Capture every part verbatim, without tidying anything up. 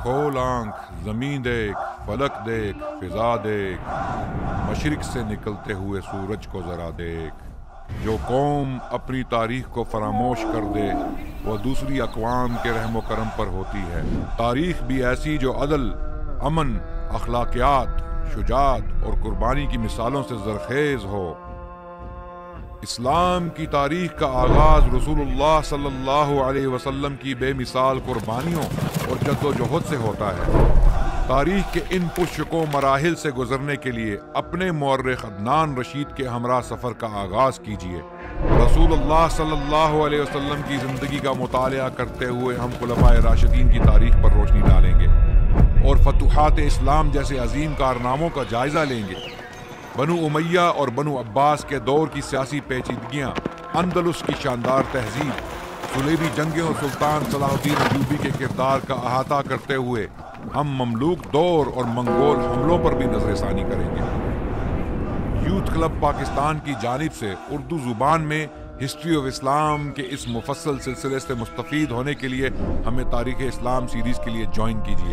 खोल आंख, जमीन देख, फलक देख, फिजा देख, मशरिक से निकलते हुए सूरज को जरा देख। जो कौम अपनी तारीख को फरामोश कर दे वो दूसरी अक़वाम के रहमो करम पर होती है। तारीख भी ऐसी जो अदल, अमन, अखलाकियात, शुजात और कुर्बानी की मिसालों से ज़रख़ेज़ हो। इस्लाम की तारीख का आगाज़ रसूलुल्लाह सल्लल्लाहु अलैहि वसल्लम की बेमिसाल कुर्बानियों और जद्दोजहद से होता है। तारीख के इन पुष्को मराहिल से गुजरने के लिए अपने मुअर्रिख़ अदनान रशीद के हमरा सफ़र का आगाज़ कीजिए। रसूलुल्लाह सल्लल्लाहु अलैहि वसल्लम की ज़िंदगी का मुतालिया करते हुए हम खुलफ़ाए राशिदीन की तारीख पर रोशनी डालेंगे और फतूहात इस्लाम जैसे अजीम कारनामों का जायज़ा लेंगे। बनु उमैया और बनु अब्बास के दौर की सियासी पेचीदगियाँ, अंदलुस की शानदार तहजीब, सुलेबी जंगें और सुल्तान सलाहुद्दीन अय्यूबी के किरदार का अहाता करते हुए हम ममलूक दौर और मंगोल हमलों पर भी नज़रसानी करेंगे। यूथ क्लब पाकिस्तान की जानिब से उर्दू ज़ुबान में हिस्ट्री ऑफ इस्लाम के इस मुफस्सल सिलसिले से मुस्तफ़ीद होने के लिए हमें तारीख़ इस्लाम सीरीज़ के लिए ज्वाइन कीजिए।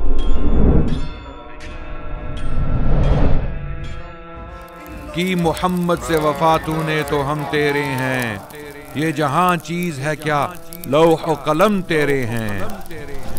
कि मोहम्मद से वफा तूने तो हम तेरे हैं, ये जहां चीज है क्या लौह व कलम तेरे हैं।